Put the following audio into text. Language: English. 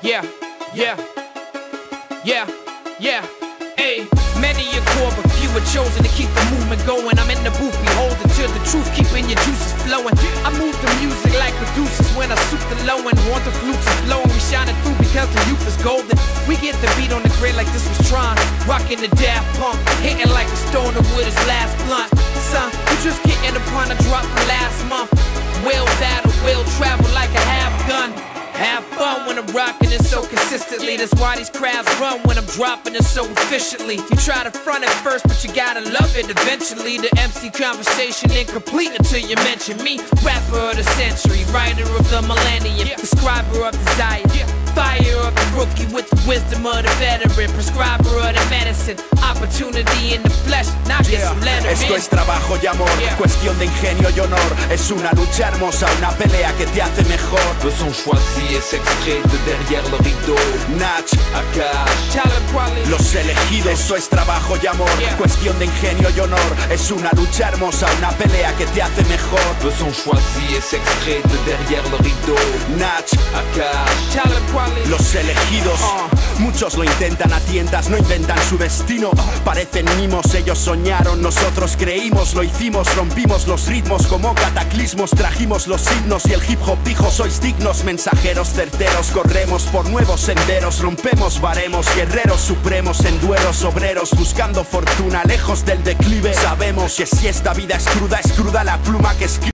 Yeah, yeah, yeah, yeah. Hey, many are called, but few are chosen to keep the movement going. I'm in the booth, beholden to the truth, keeping your juices flowing. I move the music like producers when I soup the low and want the flutes to flow. And we shining through because the youth is golden. We get the beat on the grid like this was Tron, rocking the Daft Punk, hitting like a stoner with his last blunt. Son, we just getting upon a drop from last month. Will battle, will travel like a half gun. Have fun when I'm rocking it so consistently. That's why these crowds run when I'm dropping it so efficiently. You try to front it first, but you gotta love it eventually. The MC conversation incomplete until you mention me. Rapper of the century, writer of the millennium, prescriber of desire, fire of the rookie with the wisdom of the veteran, prescriber of the medicine, opportunity in the flesh, not get some letter. Esto es trabajo y amor, cuestión de ingenio y honor. Es una lucha hermosa, una pelea que te hace mejor. Son choisis et s'extraient de derrière le rideau. Nach, Akash, los elegidos. Esto es trabajo y amor, cuestión de ingenio y honor. Es una lucha hermosa, una pelea que te hace mejor. Son choisis et s'extraient de derrière le rideau. Nach, Akash, los elegidos. Muchos lo intentan a tientas, no inventan su destino. Parecen mimos, ellos soñaron, nosotros creímos, lo hicimos, rompimos los ritmos como cataclismos, trajimos los himnos y el hip hop dijo sois dignos, mensajeros certeros, corremos por nuevos senderos, rompemos baremos, guerreros supremos en duelos, obreros buscando fortuna lejos del declive. Sabemos que si esta vida es cruda la pluma que escribe.